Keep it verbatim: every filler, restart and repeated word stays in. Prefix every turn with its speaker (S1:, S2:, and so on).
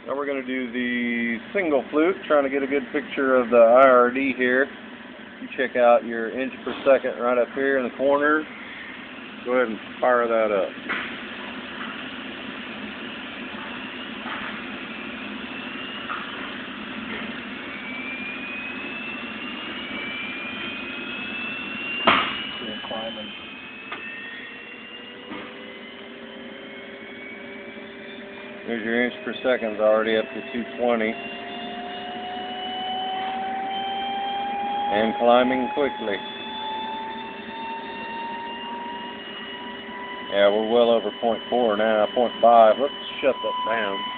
S1: Now we're going to do the single flute, trying to get a good picture of the I R D here. You check out your inch per second right up here in the corner. Go ahead and fire that up.
S2: Climbing.
S1: There's your inch per second, already up to two twenty. And climbing quickly. Yeah, we're well over point four now, point five. Let's shut that down.